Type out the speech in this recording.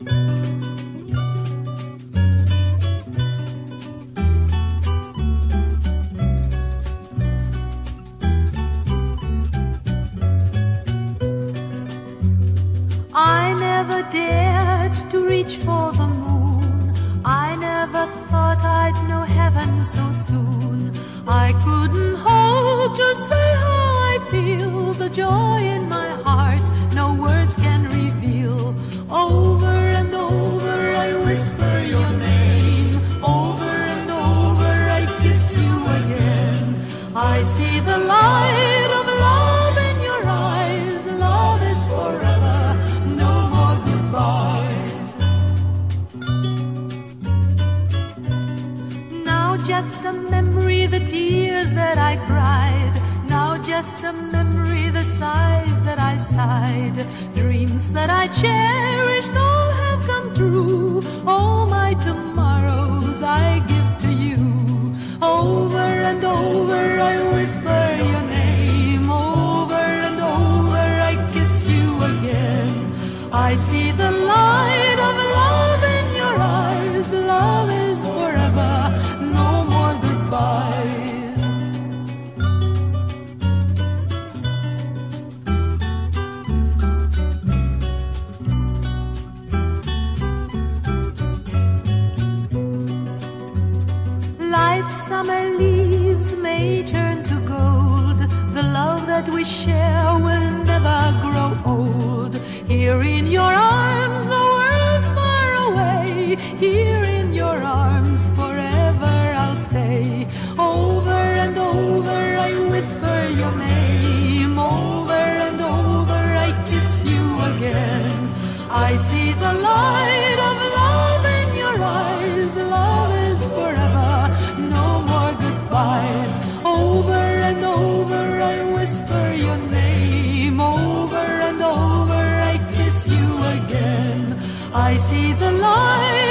I never dared to reach for the moon. I never thought I'd know heaven so soon. I couldn't hope to say how I feel. The joy in my heart no words can reveal. Over and over I whisper your name. Over and over I kiss you again. I see the light of love in your eyes. Love is forever. Now just a memory, the tears that I cried. Now just a memory, the sighs that I sighed. Dreams that I cherished all have come true. All my tomorrows I give to you. Over and over I whisper your name. Over and over I kiss you again. I see the light of love in your eyes. Love is forever, no more goodbyes. Life's summer leaves may turn to gold. The love that we share will never grow old. Here in your arms the world's far away. Here in your arms forever I'll stay. Over and over I whisper your name. Over and over I kiss you again. I see the light of love in your eyes. Love is forever, no more goodbyes. Over and over I whisper your name. Over and over I kiss you again. I see the light